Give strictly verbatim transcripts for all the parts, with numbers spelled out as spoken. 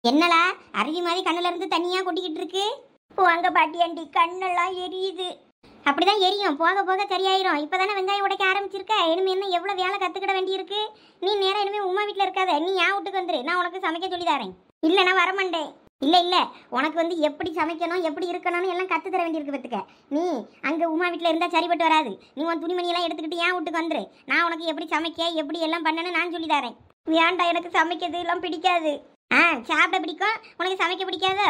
என்னலா அருவி மாதிரி கண்ணுல இருந்து தனியா கொட்டிக்கிட்டு இருக்கு? போங்க பாட்டியாண்டி, கண்ணெல்லாம் எரியுது. அப்படிதான் எரியும், போக போக சரியாயிரும். இப்பதானே வெங்காயம் உடைக்க ஆரம்பிச்சிருக்க. இனிமே என்ன எவ்வளவு வேலை கத்துக்கிட வேண்டியிருக்கு. நீ நேரம் இனிமே உமா வீட்டுல இருக்காத, நீ என் வீட்டுக்கு வந்துரு. நான் உனக்கு சமைக்க சொல்லி தரேன். இல்ல நான் வரமாட்டேன். இல்ல இல்ல, உனக்கு வந்து எப்படி சமைக்கணும் எப்படி இருக்கணும்னு எல்லாம் கத்து தர வேண்டியிருக்கு பத்துக்க. நீ அங்க உமா வீட்டுல இருந்தா சரிப்பட்டு வராது. நீ உன் துணிமணி எல்லாம் எடுத்துக்கிட்டு என் வீட்டுக்கு வந்துரு. நான் உனக்கு எப்படி சமைக்க எப்படி எல்லாம் பண்ணணும்னு நான் சொல்லி தரேன். வேண்டாம், எனக்கு சமைக்கிறது எல்லாம் பிடிக்காது. ஆ, சாப்பிட பிடிக்கும், உனக்கு சமைக்க பிடிக்காதா?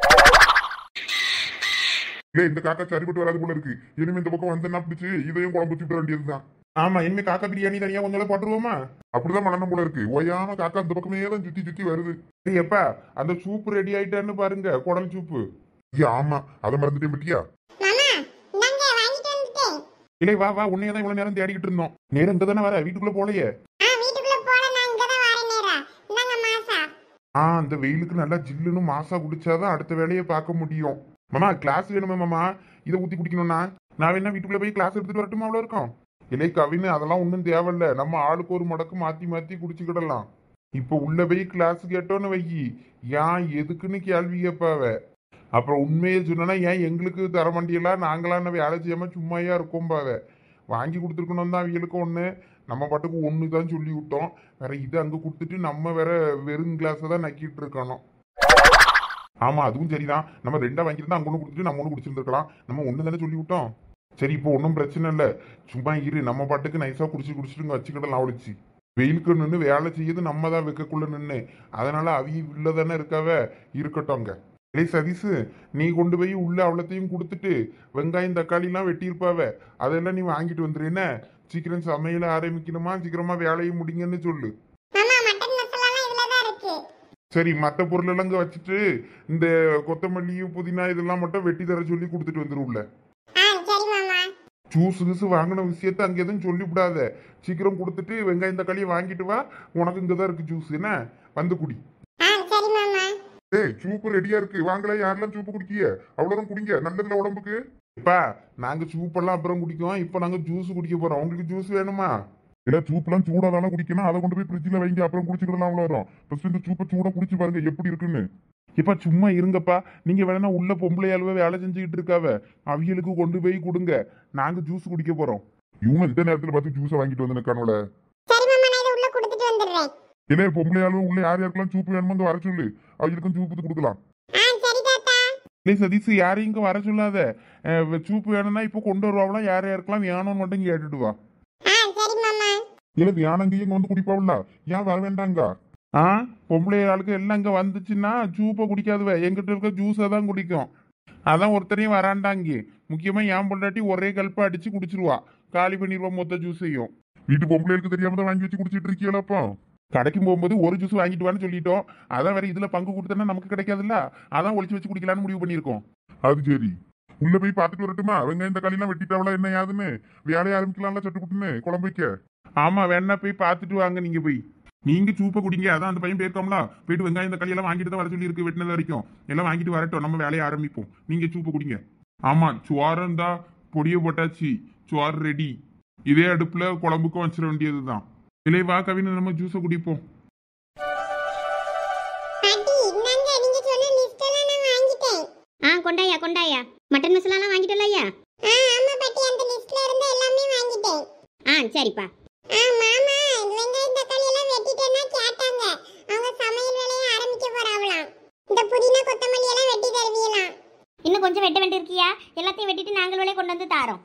இல்ல இந்த காக்கா சரிப்பட்டு வராது போல இருக்கு. இனிமே இந்த பக்கம் வந்தா பிடிச்சு இதையும் குழம்பு வச்சுட்டு வேண்டியதுதான். ஆமா, இனிமே காக்கா பிரியாணி தனியா கொஞ்சம் போட்டுருவோமா? அப்படிதான் மனநம் போல இருக்கு. ஒய்யாம காக்கா இந்த பக்கமே தான் சுத்தி சுத்தி வருது. எப்பா அந்த சூப்பு ரெடி ஆயிட்டான்னு பாருங்க, குடல் சூப்பு. ஆமா, அதை மறந்துட்டேன் பட்டியா? இல்லை வா வா, உன்னையதான் இவ்வளவு நேரம் தேடிக்கிட்டு இருந்தோம். நேரம் இங்க தானே வர, வீட்டுக்குள்ள போலையே. ஆ, அந்த வெயிலுக்கு நல்லா ஜில்லுன்னு மாசா குடிச்சாதான் அடுத்த வேலையை பார்க்க முடியும். மாமா கிளாஸ் வேணுமா மாமா? இதை ஊத்தி குடிக்கணும்னா நான் வேணா வீட்டுக்குள்ள போய் கிளாஸ் எடுத்துட்டு வரட்டுமா? அவ்வளோ இருக்கும். இல்லை கவின்னு அதெல்லாம் ஒன்றும் தேவையில்ல. நம்ம ஆளுக்கு ஒரு முடக்கு மாத்தி மாத்தி குடிச்சுக்கிடலாம். இப்போ உள்ள போய் கிளாஸ் கேட்டோன்னு வைக்கி, ஏன் எதுக்குன்னு கேள்வி கேட்பாவ. அப்புறம் உண்மையை சொன்னா ஏன் எங்களுக்கு தர மாட்டியெல்லாம் நாங்களாம் என்ன வேலை செய்யாம சும்மாயா இருக்கோம் பாவ. வாங்கி கொடுத்துருக்கணும் தான் அவங்களுக்கு ஒன்று, நம்ம பாட்டுக்கு ஒன்று தான் சொல்லி விட்டோம். வேற இது அங்கே கொடுத்துட்டு நம்ம வேற வெறும் கிளாஸை தான் நக்கிட்டு இருக்கணும். ஆமா அதுவும் சரிதான். நம்ம ரெண்டா வாங்கியிருந்தா அங்க ஒன்று கொடுத்துட்டு நம்ம ஒன்று குடிச்சிருந்துருக்கலாம். நம்ம ஒன்று தானே சொல்லி விட்டோம். சரி, இப்போ ஒன்றும் பிரச்சனை இல்லை. சும்மா இரு, நம்ம பாட்டுக்கு நைஸா குடிச்சு குடிச்சிட்டு இங்கே வச்சுக்கிடலாம். அவளிச்சு வெயிலுக்கு நின்று வேலை செய்யுது நம்ம தான் வைக்கக்குள்ள நின்று. அதனால அவிய உள்ள தானே இருக்காவ, இருக்கட்டும் அங்க. ஏய் சதீஷு, நீ கொண்டு போய் உள்ள அவ்வளத்தையும் கொடுத்துட்டு வெங்காயம் தக்காளி எல்லாம் வெட்டியிருப்பாவ, அதெல்லாம் நீ வாங்கிட்டு வந்துரு. என்ன சீக்கிரம் சமையல ஆரம்பிக்கணுமா, சீக்கிரமா வேலையை முடிங்கன்னு சொல்லு. சரி, மற்ற பொருள் எல்லாம் இங்க வச்சுட்டு இந்த கொத்தமல்லியும் புதினா இதெல்லாம் மட்டும் வெட்டி தர சொல்லி கொடுத்துட்டு வந்துருவுல. ஜூஸ் கீஸ் வாங்கின விஷயத்த அங்க எதுவும் சொல்லிவிடாத. சீக்கிரம் கொடுத்துட்டு வெங்காயம் தக்காளியை வாங்கிட்டு வா. உனக்கு இங்கதான் இருக்கு ஜூஸ், என்ன வந்து குடி. ஏய் சூப்பு ரெடியா இருக்கு, வாங்கல. யாரெல்லாம் சூப்பு குடிக்கிய அவ்வளவு குடிங்க, நல்லதுல உடம்புக்கு. இப்பா நாங்க சூப்பெல்லாம் அப்புறம் குடிக்குவோம், இப்ப நாங்க ஜூஸ் குடிக்க போறோம். உங்களுக்கு ஜூஸ் வேணுமா? இல்ல சூப்லாம் சூடா தானே குடிக்கணும், அதை கொண்டு போய் ஃப்ரிட்ஜில் வைங்க, அப்புறம் குடிச்சுக்கலாம். அவ்வளோ வரும். ஃபர்ஸ்ட் இந்த சூப்பை சூடா குடிச்சு பாருங்க எப்படி இருக்குன்னு. இப்ப சும்மா இருங்கப்பா, நீங்க வேணா உள்ள பொம்பளை அளவு வேலை செஞ்சுக்கிட்டு இருக்காவ, அவியலுக்கு கொண்டு போய் கொடுங்க. நாங்க ஜூஸ் குடிக்க போறோம். இவங்க இந்த நேரத்துல பார்த்து ஜூஸை வாங்கிட்டு வந்து நிற்கானோல. இல்ல பொம்பளை அளவு உள்ள யார் யாருக்கெல்லாம் சூப்பு வேணுமோ வர சொல்லு, அவங்களுக்கும் சூப்பு கொடுக்கலாம். இல்லை சதீஷ், யாரையும் இங்க வர சொல்லாத. சூப்பு வேணும்னா இப்போ கொண்டு வருவாங்களாம், யார் யாருக்கெல்லாம் வேணும்னு மட்டும் கேட்டுட்டு வா. இல்ல வியானங்கையும் வந்து குடிப்பாவில்ல, ஏன் வர வேண்டாங்க? ஆ, பொம்பளை ஆளுக்கு எல்லாம் இங்க வந்துச்சுன்னா ஜூப்பை குடிக்காதுவ, எங்கிட்ட இருக்க ஜூஸை தான் குடிக்கும். அதான் ஒருத்தரையும் வராண்டாங்க. முக்கியமா என் பொண்டாட்டி ஒரே கல்ப்பா அடிச்சு குடிச்சிருவா, காலி பண்ணிடுவா மொத்த ஜூஸையும். வீட்டு பொம்பளைகளுக்கு தெரியாம தான் வாங்கி வச்சு குடிச்சிட்டு இருக்கீங்களப்பா. கடைக்கும் போகும்போது ஒரு ஜூஸ் வாங்கிட்டு வான்னு சொல்லிட்டோம். அதான் வேற இதுல பங்கு கொடுத்தா நமக்கு கிடைக்காதுல்ல, அதான் ஒளிச்சு வச்சு குடிக்கலான்னு முடிவு பண்ணிருக்கோம். அது சரி, உள்ள போய் பாத்துட்டு வரட்டுமா? வெங்காயம் தக்காளி எல்லாம் வெட்டிட்டாவளா என்ன யாதுன்னு வேலையை ஆரம்பிக்கலாம்ல சட்டுக்குட்டுன்னு குழம்பு வைக்க. ஆமா, வேணா போய் பாத்துட்டு வாங்க. நீங்க போய் நீங்க சூப்பை குடிங்க. அதான் அந்த பையன் போயிருக்கோம்ல, போயிட்டு வெங்காயம் தக்காளி எல்லாம் வாங்கிட்டு தான் வர சொல்லி இருக்கு. வெட்டினது வரைக்கும் எல்லாம் வாங்கிட்டு வரட்டும், நம்ம வேலையை ஆரம்பிப்போம். நீங்க சூப்பை குடிங்க. ஆமா, சோரம் தான் பொடியை போட்டாச்சு, சோறு ரெடி. இதே அடுப்புல குழம்புக்கும் வச்சிட வேண்டியதுதான். இல்லை வா கவின்னு நம்ம ஜூஸை குடிப்போம். ஆ கொண்டாயா கொண்டாயா, மட்டன் மசாலா வாங்கிட்டலையா? ஆ சரிப்பா. இன்னும் கொஞ்சம் வெட்ட வேண்டியிருக்கியா? எல்லாத்தையும் வெட்டிட்டு நாங்கள் வேலையை கொண்டு வந்து தாரோம்.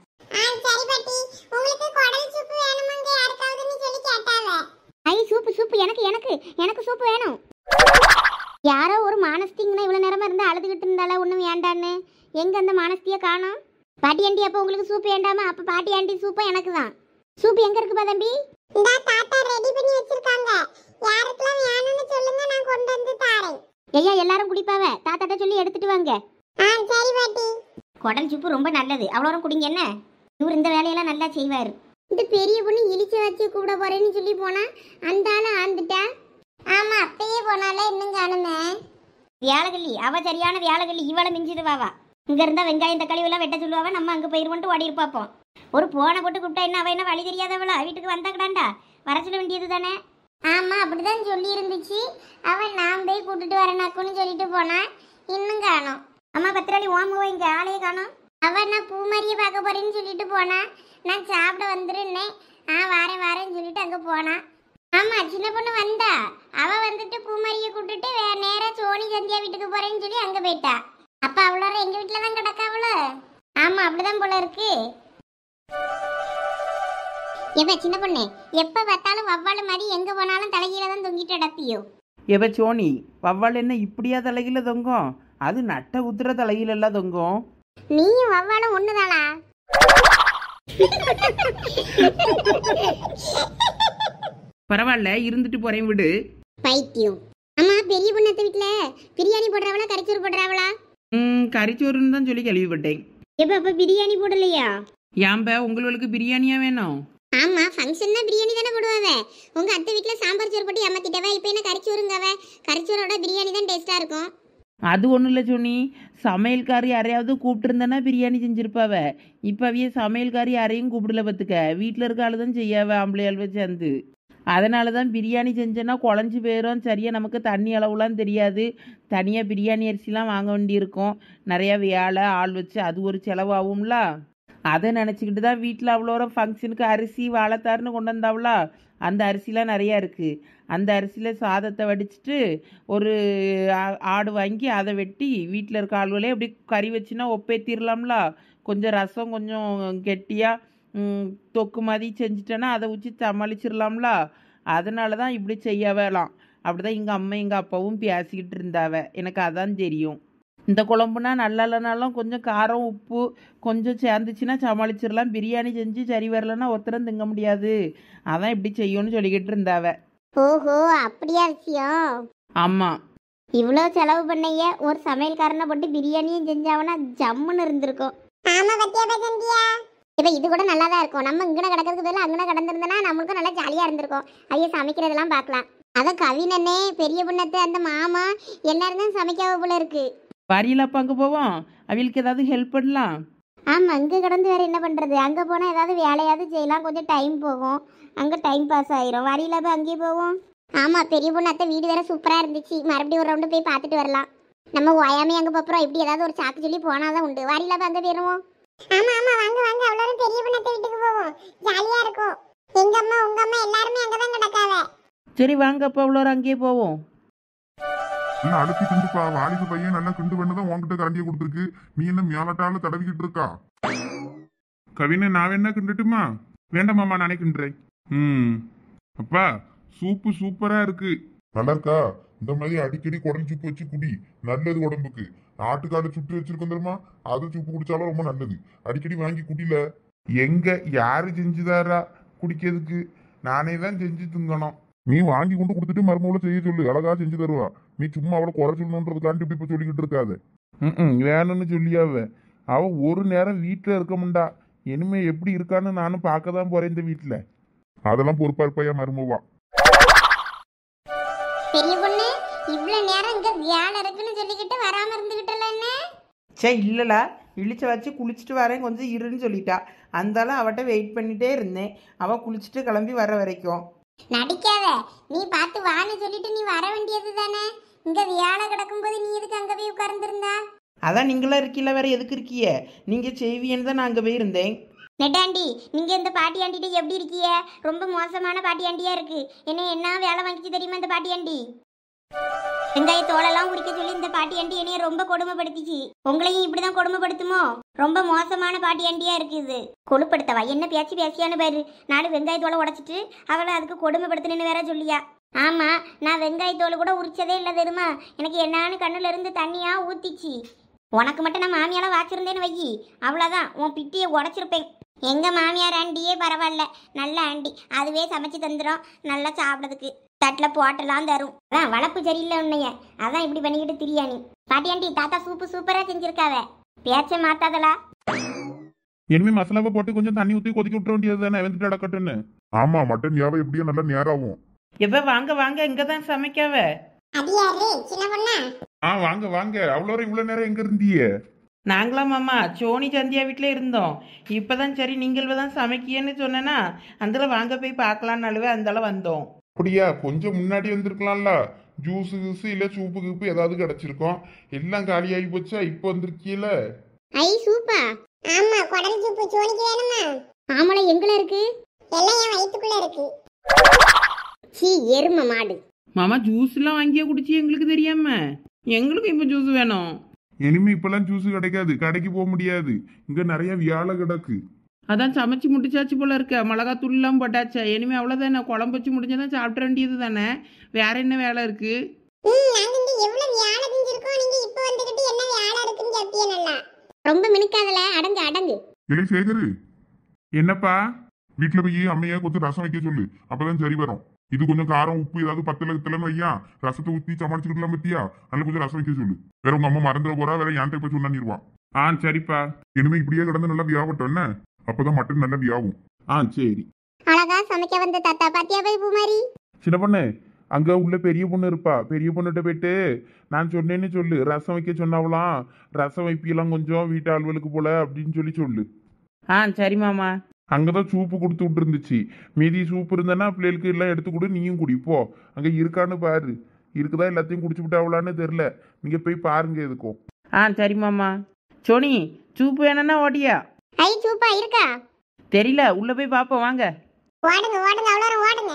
ஐ சூப்பு சூப்பு, எனக்கு எனக்கு எனக்கு சூப்பு வேணும். யாரோ ஒரு மானஸ்திங்கன்னா இவ்வளவு நேரமா இருந்து அழுதுகிட்டு இருந்தால ஒண்ணும் வேண்டான்னு. எங்க அந்த மானஸ்திய காணோம்? பாட்டி ஆண்டி, அப்ப உங்களுக்கு சூப்பு வேண்டாமா? அப்ப பாட்டி ஆண்டி சூப்பு எனக்கு தான். சூப்பு எங்க இருக்குப்பா தம்பி? இந்த தாத்தா ரெடி பண்ணி வச்சிருக்காங்க, யாருக்கெல்லாம் வேணும்னு சொல்லுங்க, நான் கொண்டு வந்து தாரேன். ஐயா எல்லாரும் குடிப்பாவ, தாத்தாட்ட சொல்லி எடுத்துட்டு வாங்க. ஆ சரி பாட்டி. குடல் சூப்பு ரொம்ப நல்லது, அவ்வளோ குடிங்க. என்ன இவர் இந்த வேலையெல்லாம் நல்லா செய்வாரு. இந்த பெரிய பொண்ணு இழிச்ச வச்சு கூப்பிட போறேன்னு சொல்லி போனா அந்த ஆளு ஆந்துட்டா. ஆமா, அப்பயே போனாலே இன்னும் காணுமே. வியாழகல்லி அவ சரியான வியாழகல்லி, இவளை மிஞ்சிடுவாவா. இங்க இருந்தா வெங்காயம் தக்காளி எல்லாம் வெட்ட சொல்லுவாவ, நம்ம அங்க போயிருவோன்ட்டு ஓடி இருப்பாப்போம். ஒரு போனை போட்டு கூப்பிட்டா என்ன, அவ என்ன வழி தெரியாதவளா? வீட்டுக்கு வந்தாக்கடாண்டா வர சொல்ல வேண்டியது தானே. ஆமா அப்படிதான் சொல்லி இருந்துச்சு. அவன் நான் போய் கூட்டிட்டு வரேனாக்குன்னு சொல்லிட்டு போனா. இன்னும் காணோம். அம்மா பத்திராளி ஓமுவ இங்க ஆளையே காணோம். அவன் நான் பூமாரியை பார்க்க போறேன்னு சொல்லிட்டு போனா. நான் சாப்பிட வந்துருன்னேன். ஆ வாரேன் வாரேன்னு சொல்லிட்டு அங்க போனா. ஆமா சின்ன பொண்ணு வந்தா. அவ வந்துட்டு பூமாரியை கூட்டிட்டு வேற நேரா சோனி சந்தியா வீட்டுக்கு போறேன்னு சொல்லி அங்க போயிட்டா. அப்ப அவளோட எங்க வீட்டுல தான் கிடக்கா அவள. ஆமா அப்படிதான் போல இருக்கு. எப்ப சின்ன பொண்ணு எப்ப பார்த்தாலும் வவ்வாலு மாதிரி எங்க போனாலும் தலைகீழ தான் தொங்கிட்டு அடப்பியோ. எப்ப சோனி வவ்வால் என்ன இப்படியா தலைகீழ தொங்கும்? அது நட்ட உத்திர தலைகீழ எல்லாம் தொங்கும். நீயும் வவ்வாலும் ஒண்ணுதானா? பரவாயில்ல இருந்துட்டு போறேன் விடு. பைத்தியம். அம்மா பெரிய பொண்ணு வீட்டுல பிரியாணி போடுறாவளா கறிச்சோறு போடுறாவளா? ம் கறிச்சோறுன்னு தான் சொல்லி கேள்விப்பட்டேன். எப்ப அப்ப பிரியாணி போடலையா? ஏன்ப உங்களுக்கு பிரியாணியா வேணும்? ஆமா ஃபங்க்ஷன்னா பிரியாணி தானே போடுவாவே. உங்க அத்தை வீட்டுல சாம்பார் சோறு போட்டு ஏமாத்திட்டவ. இப்ப என்ன கறிச்சோறுங்கவ. கறிச்சோரோட பிரியாணி தான் டேஸ்டா இருக்கும். அது ஒன்றும் இல்லை சோனி, சமையல்காரி யாரையாவது கூப்பிட்டுருந்தேன்னா பிரியாணி செஞ்சிருப்பாவ. இப்போ அவைய சமையல்காரி யாரையும் கூப்பிடல பார்த்துக்க. வீட்டில் இருக்க ஆளு தான் செய்யாவ ஆம்பளையால் வச்சு சேர்ந்து. அதனால தான் பிரியாணி செஞ்சேன்னா குழஞ்சி போயிடும். சரியாக நமக்கு தண்ணி அளவுலாம் தெரியாது. தனியாக பிரியாணி அரிசிலாம் வாங்க வேண்டியிருக்கும். நிறையா வேலை ஆள் வச்சு அது ஒரு செலவாகும்ல. அதை நினச்சிக்கிட்டு தான் வீட்டில் அவ்வளோ ஃபங்க்ஷனுக்கு அரிசி வாழைத்தாருன்னு கொண்டு வந்தாவளா. அந்த அரிசிலாம் நிறையா இருக்குது. அந்த அரிசியில் சாதத்தை வடிச்சிட்டு ஒரு ஆடு வாங்கி அதை வெட்டி வீட்டில் இருக்க ஆளுகளே அப்படி கறி வச்சுன்னா ஒப்பேத்திடலாம்ல. கொஞ்சம் ரசம் கொஞ்சம் கெட்டியாக தொக்கு மாதிரி செஞ்சிட்டேன்னா அதை ஊற்றி சமாளிச்சிடலாம்ல. அதனால தான் இப்படி செய்ய வேலாம். அப்படி தான் எங்கள் அம்மா எங்கள் அப்பாவும் பேசிக்கிட்டு இருந்தாவ. எனக்கு அதான் தெரியும். இந்த குழம்புனா நல்லா இல்லைனாலும் கொஞ்சம் காரம் உப்பு கொஞ்சம் சேர்ந்துச்சுன்னா சமாளிச்சிடலாம். பிரியாணி செஞ்சு சரி வரலன்னா ஒருத்தரம் திங்க முடியாது. அதான் இப்படி செய்யும்னு சொல்லிக்கிட்டு இருந்தாவ. ஓஹோ அப்படியா விஷயம். ஆமாம். இவ்வளோ செலவு பண்ணைய ஒரு சமையல்காரனை போட்டு பிரியாணியும் செஞ்சாவனா ஜம்முன்னு இருந்திருக்கும். ஆமா பத்தியா பசந்தியா. இப்போ இது கூட நல்லா தான் இருக்கும். நம்ம இங்கன கிடக்கிறதுக்கு பதிலாக அங்கன கிடந்திருந்தனா நம்மளுக்கும் நல்லா ஜாலியாக இருந்திருக்கும். ஐயா சமைக்கிறதெல்லாம் பார்க்கலாம். அதான் கவினண்ணே பெரிய பொண்ணத்தை அந்த மாமா எல்லாரும் தான் சமைக்காவ போல இருக்கு. வரியில் அப்போ அங்கே போவோம். அவளுக்கு ஏதாவது ஹெல்ப் பண்ணலாம். ஆமாம் அங்கே கிடந்து வேறு என்ன பண்ணுறது. அங்கே போனால் ஏதாவது வேலையாவது செய்யலாம். கொஞ்சம் டைம் போகும். அங்கே டைம் பாஸ் ஆயிரும். வரியில் போய் அங்கேயே போவோம். ஆமாம் பெரிய பொண்ணு அத்தை வீடு வேறு சூப்பராக இருந்துச்சு. மறுபடியும் ஒரு ரவுண்டு போய் பார்த்துட்டு வரலாம். நம்ம ஓயாமே அங்கே போகிறோம். இப்படி ஏதாவது ஒரு சாக்கு சொல்லி போனால் தான் உண்டு. வரியில் போய் அங்கே போயிடுவோம். ஆமாம் ஆமாம் வாங்க வாங்க அவ்வளோ பெரிய பொண்ணு அத்தை வீட்டுக்கு போவோம். ஜாலியாக இருக்கும். எங்கள் அம்மா உங்கள் அம்மா எல்லாருமே அங்கே தான் கிடக்காவ. சரி வாங்க அப்போ அவ்வளோ அங்கேயே போவோம். நல்லா அழுத்தி கிண்டுப்பா. வாலிப பையன் நல்லா கிண்டு பண்ணதான் உன்கிட்ட கரண்டியை கொடுத்துருக்கு. நீ என்ன மேலட்டால தடவிக்கிட்டு இருக்கா? கவினை நான் என்ன கிண்டுட்டுமா? வேண்டாமாம்மா நானே கிண்டுறேன். ம் அப்பா சூப்பு சூப்பரா இருக்கு. நல்லா இருக்கா? இந்த மாதிரி அடிக்கடி குடல் சூப்பு வச்சு குடி. நல்லது உடம்புக்கு. ஆட்டுக்காடு சுட்டு வச்சிருக்கோம் தெரியுமா? அது சூப்பு குடிச்சாலும் ரொம்ப நல்லது. அடிக்கடி வாங்கி குடில. எங்க யாரு செஞ்சுதாரா குடிக்கிறதுக்கு? நானே தான் செஞ்சு திங்கணும். நீ வாங்கி கொண்டு கொடுத்துட்டு மருமகளை செய்ய சொல்லு. அழகா செஞ்சு தருவா. நீ சும்மா அவளை குறை சொல்லணுன்றதுக்காண்டி இப்ப சொல்லிக்கிட்டு இருக்காது. ம் வேணும்னு சொல்லியாவ. அவ ஒரு நேரம் வீட்டுல இருக்க முண்டா. இனிமே எப்படி இருக்கான்னு நானும் பார்க்க தான் போறேன் இந்த வீட்டுல. அதெல்லாம் பொறுப்பா இருப்பையா மருமவா. பெரிய பொண்ணு இவ்வளவு நேரம் இங்க வேலை இருக்குன்னு சொல்லிக்கிட்டு வராம இருந்துகிட்டல என்ன? சே இல்லைலா இழிச்ச வச்சு குளிச்சுட்டு வரேன் கொஞ்சம் இருன்னு சொல்லிட்டா. அந்தால அவட்ட வெயிட் பண்ணிட்டே இருந்தேன். அவள் குளிச்சுட்டு கிளம்பி வர வரைக்கும். நடிக்காத. நீ பார்த்து வான்னு சொல்லிட்டு நீ வர வேண்டியது தானே. இங்க வேலை கிடக்கும்போது நீ எதுக்கு அங்க போய் உட்கார்ந்துருந்தா? அதான் நீங்களா இருக்கீல, வேற எதுக்கு இருக்கிய? நீங்க செய்வியன்னு தான் நான் அங்கே போய் இருந்தேன். நெட்டாண்டி நீங்க இந்த பாட்டி ஆண்டிட்டு எப்படி இருக்கிய? ரொம்ப மோசமான பாட்டி ஆண்டியா இருக்கு. என்ன என்ன வேலை வாங்கிச்சு தெரியுமா இந்த பாட்டி ஆண்டி? வெங்காய தோலெல்லாம் உரிக்க சொல்லி இந்த பாட்டி ஆண்டி என்னைய ரொம்ப கொடுமைப்படுத்திச்சு. உங்களையும் இப்படிதான் கொடுமைப்படுத்துமோ? ரொம்ப மோசமான பாட்டி ஆண்டியா இருக்குது. கொழுப்படுத்தவா என்ன பேச்சு பேசியான்னு பாரு. நாலு வெங்காய தோலை உடைச்சிட்டு அவளை அதுக்கு கொடுமைப்படுத்தினு வேற சொல்லியா? ஆமா நான் வெங்காய தோல் கூட உரிச்சதே இல்லை தெரியுமா? எனக்கு என்னான்னு கண்ணுல இருந்து தண்ணியா ஊத்திச்சு. உனக்கு மட்டும் நான் மாமியால வாச்சிருந்தேன்னு வையி அவ்வளோதான் உன் பிட்டியை உடைச்சிருப்பேன். எங்க மாமியார் ஆண்டியே பரவாயில்ல, நல்ல ஆண்டி. அதுவே சமைச்சு தந்துடும். நல்லா சாப்பிட்றதுக்கு தட்டில் போட்டெல்லாம் தரும். அதான் வளர்ப்பு சரியில்லை உன்னைய. அதான் இப்படி பண்ணிக்கிட்டு திரியாணி. பாட்டி ஆண்டி தாத்தா சூப்பு சூப்பராக செஞ்சிருக்காவ. பேச்ச மாத்தாதலா. இனிமே மசாலாவை போட்டு கொஞ்சம் தண்ணி ஊற்றி கொதிக்க விட்டுற வேண்டியது தானே வெந்துட்டு அடக்கட்டுன்னு. ஆமா மட்டன் யாவை எப்படியும் நல்லா நேராகும். எப்ப வாங்க வாங்க இங்க தான் சமைக்காவ. ஆ வாங்க வாங்க. அவ்வளோ இவ்வளவு நேரம் எங்க இருந்தீங்க? நாங்களாம் மாமா சோனி சந்தியா வீட்டில் இருந்தோம். இப்போதான் சரி நீங்கள் தான் சமைக்கியன்னு சொன்னேன்னா அந்தல வாங்க போய் பார்க்கலான்னு அழுவே அந்தால வந்தோம். அப்படியா கொஞ்சம் முன்னாடி வந்திருக்கலாம்ல. ஜூஸு கீஸு இல்ல சூப்பு கீப்பு ஏதாவது கிடைச்சிருக்கோம். எல்லாம் காலியாகி போச்சா? இப்போ வந்திருக்கீல. ஐ சூப்பா. ஆமா, குடல் சூப்பு சோனிக்கு வேணுமா? ஆமால எங்கல இருக்கு? எல்லாம் என் வயித்துக்குள்ள இருக்கு. சீ எரும மாடு. மாமா ஜூஸ்லாம் வாங்கியே குடிச்சு எங்களுக்கு தெரியாம எங்களுக்கும் இப்போ ஜூஸ் வேணும். இனிமே இப்பெல்லாம் ஜூஸ் கிடைக்காது, கடைக்கு போக முடியாது. இங்க நிறைய வியாழ கிடக்கு. அதான் சமைச்சு முடிச்சாச்சு போல இருக்க. மிளகாத்தூள்லாம் போட்டாச்சா? இனிமே அவ்வளோதானே, குழம்பு வச்சு முடிஞ்சதான் சாப்பிட வேண்டியது தானே. வேற என்ன வேலை இருக்கு? ம், நாங்க இங்க எவ்வளவு வியாழ செஞ்சிருக்கோம். நீங்க இப்போ வந்துகிட்டு என்ன வியாழ இருக்குன்னு கேப்பியே நல்லா. ரொம்ப மினுக்காதல, அடங்கு அடங்கு. இல்லை சேகரு, என்னப்பா? வீட்டுல போய் அம்மையா கொஞ்சம் ரசம் வைக்க சொல்லு, அப்பதான் சரி வரும். இது கொஞ்சம் காரம் உப்பு ஏதாவது பத்தல கித்தலன்னு வையா, ரசத்தை ஊத்தி சமாளிச்சுக்கிட்டலாம் பத்தியா. அதில் கொஞ்சம் ரசம் வைக்க சொல்லு. வேற உங்க அம்மா மறந்துட போறா, வேற என்கிட்ட போய் சொன்னான். ஆ சரிப்பா. இனிமே இப்படியே கிடந்து நல்லா வியாபட்டும் என்ன, அப்பதான் மட்டன் நல்லா வியாவும். ஆ சரி. அழகா சமைக்க வந்த தாத்தா பாத்தியா போய் பூமாரி. சின்ன பொண்ணு, அங்க உள்ள பெரிய பொண்ணு இருப்பா. பெரிய பொண்ணுகிட்ட போயிட்டு நான் சொன்னேன்னு சொல்லு, ரசம் வைக்க சொன்னாவலாம். ரசம் வைப்பியெல்லாம் கொஞ்சம் வீட்டு ஆள்வலுக்கு போல அப்படின்னு சொல்லி சொல்லு. ஆ சரி மாமா. அங்கதான் சூப்பு கொடுத்து விட்டு இருந்துச்சு. மீதி சூப்பு இருந்தேன்னா பிள்ளைகளுக்கு எல்லாம் எடுத்து கொடு, நீயும் குடி போ. அங்க இருக்கான்னு பாரு. இருக்குதா எல்லாத்தையும் குடிச்சு விட்டாவலான்னு தெரியல. நீங்க போய் பாருங்க எதுக்கும். ஆ சரி மாமா. சோனி சூப்பு வேணும்னா ஓடியா? ஐ சூப்பா இருக்கா? தெரியல, உள்ள போய் பார்ப்போம் வாங்க. ஓடுங்க ஓடுங்க அவ்வளோ ஓடுங்க.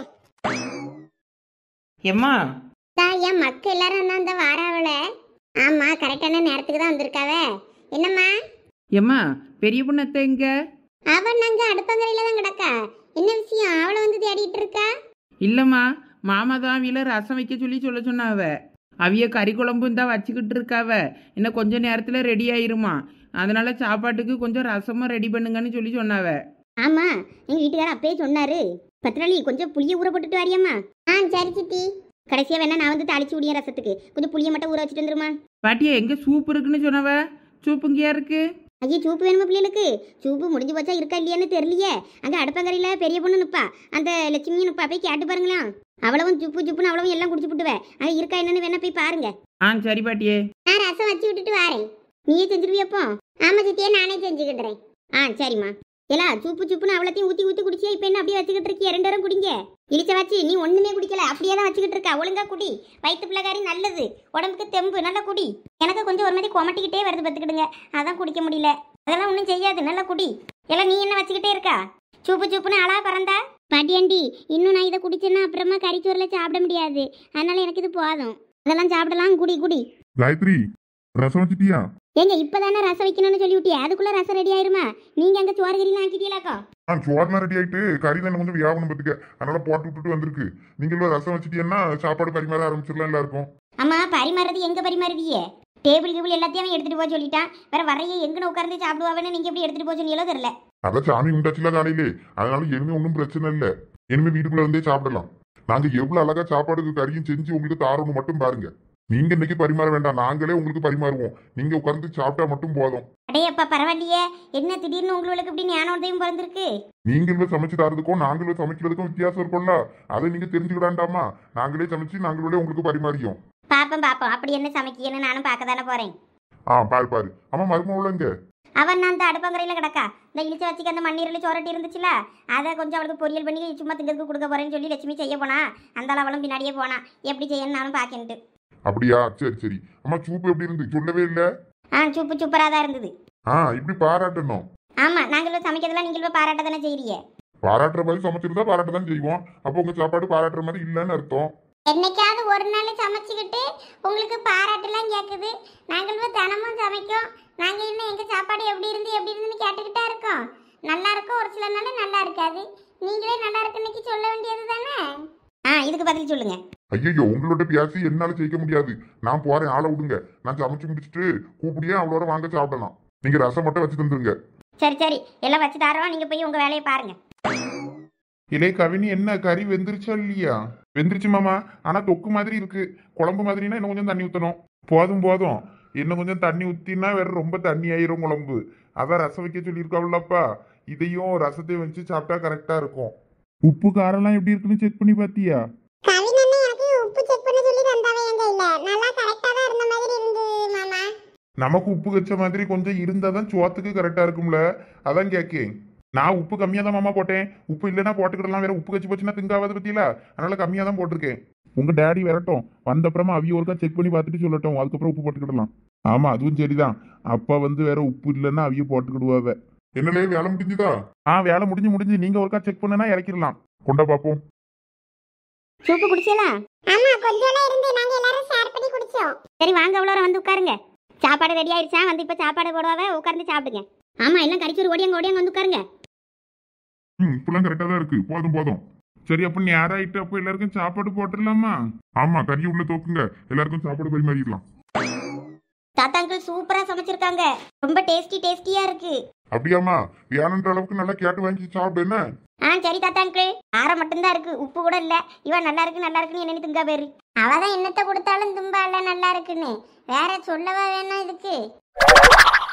எம்மா தான் என் மக்க எல்லாரும் தான் அந்த வாராவல. ஆமா கரெக்டான நேரத்துக்கு தான் வந்திருக்காவ. என்னம்மா? எம்மா பெரிய பொண்ணு அத்தை எங்க? அவன் அங்க அடுப்பங்கரையில தான் கிடக்கா. என்ன விஷயம்? அவளை வந்து தேடிட்டு இருக்கா? இல்லம்மா, மாமா தான் அவியில ரசம் வைக்க சொல்லி சொல்ல சொன்னாவ. அவிய கறி குழம்பு தான் வச்சுக்கிட்டு இருக்காவ. இன்னும் கொஞ்ச நேரத்துல ரெடி ஆயிருமா, அதனால சாப்பாட்டுக்கு கொஞ்சம் ரசமும் ரெடி பண்ணுங்கன்னு சொல்லி சொன்னாவ. ஆமா எங்க வீட்டுக்காரர் அப்பயே சொன்னாரு. பத்திராளி கொஞ்சம் புளிய ஊற போட்டுட்டு வாரியம்மா. ஆ சரி சித்தி. கடைசியா வேணா நான் வந்து தாளிச்சு விடிய ரசத்துக்கு கொஞ்சம் புளிய மட்டும் ஊற வச்சுட்டு வந்துருமா. பாட்டியா எங்க சூப்பு இருக்குன்னு சொன்னவ? சூப்பு இங்கேயா இருக்கு? ஐயோ சூப்பு வேணுமா பிள்ளைகளுக்கு? சூப்பு முடிஞ்சு போச்சா இருக்கா இல்லையான்னு தெரியலையே. அங்க அடுப்பங்கரையில பெரிய பொண்ணு நிப்பா, அந்த லட்சுமியும் நிப்பா. போய் கேட்டு பாருங்களா. அவ்வளவும் சுப்பு சுப்புன்னு அவ்வளவும் எல்லாம் குடிச்சு விட்டுவேன். அங்க இருக்கா என்னன்னு வேணா போய் பாருங்க. ஆ சரி பாட்டியே. நான் ரசம் வச்சு விட்டுட்டு வரேன். நீயே செஞ்சிருவியப்போ? ஆமா சித்தியே நானே செஞ்சுக்கிட்டுறேன். ஆ சரிம்மா. ஏலா சூப்பு சுப்புன்னு அவ்வளோத்தையும் ஊற்றி ஊற்றி குடிச்சியா? இப்போ என்ன அப்படியே வச்சுக்கிட்டு இருக்கிய? ரெண்டு பேரும் குடிங்க. இழிச்ச வச்சு நீ ஒண்ணுமே குடிக்கல, அப்படியே தான் வச்சுக்கிட்டு இருக்கா. ஒழுங்கா குடி, வயிற்று பிள்ளைக்காரி நல்லது, உடம்புக்கு தெம்பு, நல்லா குடி. எனக்கு கொஞ்சம் ஒரு மாதிரி கொமட்டிக்கிட்டே வருது பார்த்துக்கிடுங்க, அதான் குடிக்க முடியல. அதெல்லாம் ஒன்றும் செய்யாது, நல்லா குடி. எல்லாம் நீ என்ன வச்சுக்கிட்டே இருக்கா? சூப்பு சூப்புன்னு அழகா பறந்தா பாட்டியாண்டி. இன்னும் நான் இதை குடிச்சேன்னா அப்புறமா கறிச்சோரில் சாப்பிட முடியாது. அதனால எனக்கு இது போதும். அதெல்லாம் சாப்பிடலாம். குடி குடி. காயத்ரி, ரசம் வச்சுட்டியா? ஏங்க இப்பதானே ரசம் வைக்கணும்னு சொல்லி விட்டியா? அதுக்குள்ள ரசம் ரெடி ஆயிருமா? நீங்க அங்க சோறு கறிலாம் ஆக்கிட்டீங்களாக்கா? ஆ சோறுலாம் ரெடி ஆயிட்டு, கறி தானே கொஞ்சம் வியாபனம் பத்துக்க, அதனால போட்டு விட்டுட்டு வந்திருக்கு. நீங்களும் ரசம் வச்சுட்டீங்கன்னா சாப்பாடு பரிமாற ஆரம்பிச்சிடலாம் எல்லாருக்கும். அம்மா பரிமாறது எங்க பரிமாறுவீங்க? டேபிள் கேபிள் எல்லாத்தையும் அவன் எடுத்துட்டு போக சொல்லிட்டான். வேற வரைய எங்கன்னு உட்கார்ந்து சாப்பிடுவாங்கன்னு நீங்க எப்படி எடுத்துட்டு போக சொன்னீங்களோ தெரியல. அதான் சாமி உண்டாச்சுல காலையிலே, அதனால இனிமே ஒன்றும் பிரச்சனை இல்லை. இனிமே வீட்டுக்குள்ள இருந்தே சாப்பிடலாம். நாங்க எவ்வளவு அழகா சாப்பாடுக்கு கறியும் செஞ்சு உங்களுக்கு தாரோன்னு மட்டும் பாருங்க. நீங்க இன்னைக்கு பரிமாற வேண்டாம், நாங்களே உங்களுக்கு பரிமாறுவோம். நீங்க உட்கார்ந்து சாப்பிட்டா மட்டும் போதும். அடே அப்பா பரவாயில்லையே, என்ன திடீர்னு உங்களுக்கு இப்படி ஞானோதயம் பிறந்திருக்கு? நீங்களே சமைச்சு தரதுக்கும் நாங்களே சமைக்கிறதுக்கும் வித்தியாசம் இருக்கும்ல, அதை நீங்க தெரிஞ்சுக்கிடாண்டாமா? நாங்களே சமைச்சு நாங்களே உங்களுக்கு பரிமாறியோம். பாப்போம் பாப்போம், அப்படி என்ன சமைக்கன்னு நானும் பார்க்க தானே போறேன். ஆ பாரு பாரு. ஆமா மருமவுல இங்க அவன் நான் அந்த அடுப்பங்கரையில கிடக்கா. இந்த இழிச்ச வச்சுக்க அந்த மண்ணீரில் சோரட்டி இருந்துச்சுல, அதை கொஞ்சம் அவளுக்கு பொரியல் பண்ணி சும்மா திங்கிறதுக்கு கொடுக்க போறேன்னு சொல்லி லட்சுமி செய்ய போனா. அந்த அவளும் பின்னாடியே போனா. எப்படி செய்யணும் நானும் பார்க்கன்ட்டு. அப்படியா? சரி சரி. அம்மா சூப்பு எப்படி இருந்து சொல்லவே இல்ல? ஆ சூப்பு சூப்பரா தான் இருந்தது. ஆ இப்படி பாராட்டணும். ஆமா நாங்களும் சமைக்கிறதெல்லாம் நீங்களும் பாராட்ட தானே செய்றீங்க. பாராட்டுற மாதிரி சமைச்சிருந்தா பாராட்ட தான் செய்வோம். அப்போ உங்க சாப்பாடு பாராட்டுற மாதிரி இல்லைன்னு அர்த்தம். என்னைக்காவது ஒரு நாள் சமைச்சுக்கிட்டு உங்களுக்கு பாராட்டுலாம் கேட்குது. நாங்களும் தினமும் சமைக்கோம். நாங்க இன்னும் எங்க சாப்பாடு எப்படி இருந்து எப்படி இருந்துன்னு கேட்டுக்கிட்டா இருக்கோம். நல்லா இருக்கும், ஒரு சில நாள் நல்லா இருக்காது. நீங்களே நல்லா இருக்குன்னைக்கு சொல்ல வேண்டியது தானே. ஆ இதுக்கு பதில் சொல்லுங்க. ஐயோ உங்களோட பேசி என்னால ஜெயிக்க முடியாது. நான் போறேன், ஆளை விடுங்க. நான் சமைச்சு முடிச்சுட்டு கூப்பிடியே அவளோட வாங்க சாப்பிடலாம். நீங்க ரசம் மட்டும் வச்சு தந்துருங்க. சரி சரி எல்லாம் வச்சு தரோம். நீங்க போய் உங்க வேலையை பாருங்க. இலே கவினி, என்ன கறி வெந்துருச்சா இல்லையா? வெந்துருச்சு மாமா, ஆனா தொக்கு மாதிரி இருக்கு. குழம்பு மாதிரினா இன்னும் கொஞ்சம் தண்ணி ஊற்றணும். போதும் போதும், இன்னும் கொஞ்சம் தண்ணி ஊற்றினா வேற ரொம்ப தண்ணி ஆயிரும் குழம்பு. அதான் ரசம் வைக்க சொல்லியிருக்காவுல்லப்பா, இதையும் ரசத்தையும் வச்சு சாப்பிட்டா கரெக்டா இருக்கும். உப்பு காரெல்லாம் எப்படி இருக்குன்னு செக் பண்ணி பாத்தியா? கவினண்ணே எனக்கு உப்பு செக் பண்ண சொல்லி தந்தாவே எங்க இல்ல. நல்லா கரெக்டா தான் இருந்த மாதிரி இருந்து மாமா. நமக்கு உப்பு கச்ச மாதிரி கொஞ்சம் இருந்தாதான் சோத்துக்கு கரெக்டா இருக்கும்ல, அதான் கேக்கேன். நான் உப்பு கம்மியா தான் மாமா போட்டேன். உப்பு இல்லைன்னா போட்டுக்கிடலாம், வேற உப்பு கச்சி போச்சுன்னா திங்காவது பத்தியில, அதனால கம்மியா தான் போட்டிருக்கேன். உங்க டேடி வரட்டும், வந்த அப்புறமா அவிய ஒருக்கா செக் பண்ணி பார்த்துட்டு சொல்லட்டும், அதுக்கப்புறம் உப்பு போட்டுக்கிடலாம். ஆமா அதுவும் சரிதான். அப்பா வந்து வேற உப்பு இல்லைன்னா அவிய போட்டுக்கிடுவாவ. என்னலே வேலை முடிஞ்சுதா? ஆ வேலை முடிஞ்சு முடிஞ்சு நீங்க ஒருக்கா செக் பண்ணனா இறக்கிடலாம். கொண்டா பாப்போம். சூப்பு குடிச்சீங்களா? ஆமா கொஞ்சம் இருந்து நாங்க எல்லாரும் ஷேர் பண்ணி குடிச்சோம். சரி வாங்க, அவ்வளோ வந்து உட்காருங்க. சாப்பாடு ரெடி ஆயிடுச்சா? வந்து இப்போ சாப்பாடு போடுவாவே, உட்கார்ந்து சாப்பிடுங்க. ஆமா எல்லாம் கறிச்சோறு ஓடியாங்க ஓடியாங்க வந்து உட்காருங்க. ம் இப்பெல்லாம் கரெக்டா தான் இருக்கு. போதும் போதும். சரி அப்ப நேரம் ஆயிட்டு அப்போ எல்லாருக்கும் சாப்பாடு போட்டுடலாமா? ஆமா கறி உள்ள தூக்குங்க, எல்லாருக்கும் சாப்பாடு பரிமாறிடலாம். தாத்தா அங்கிள் சூப்பரா சமைச்சிருக்காங்க, ரொம்ப டேஸ்டி டேஸ்டியா இருக்கு. அப்படியாமா? வேணுன்ற அளவுக்கு நல்லா கேட்டு வாங்கி சாப்பிடு என்ன? ஆ சரி தாத்தா அங்கிள். காரம் மட்டும்தான் இருக்கு, உப்பு கூட இல்ல. இவன் நல்லா இருக்கு நல்லா இருக்குன்னு என்ன திங்கா பேரு. அவதான் என்னத்தை கொடுத்தாலும் தும்பா இல்ல நல்லா இருக்குன்னு, வேற சொல்லவா வேணும் இதுக்கு?